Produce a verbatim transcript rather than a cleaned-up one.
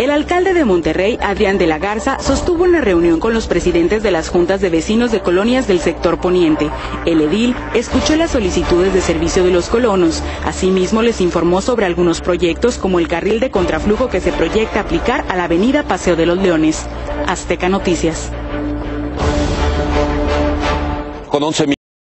El alcalde de Monterrey, Adrián de la Garza, sostuvo una reunión con los presidentes de las juntas de vecinos de colonias del sector poniente. El edil escuchó las solicitudes de servicio de los colonos. Asimismo, les informó sobre algunos proyectos como el carril de contraflujo que se proyecta aplicar a la avenida Paseo de los Leones. Azteca Noticias. Con once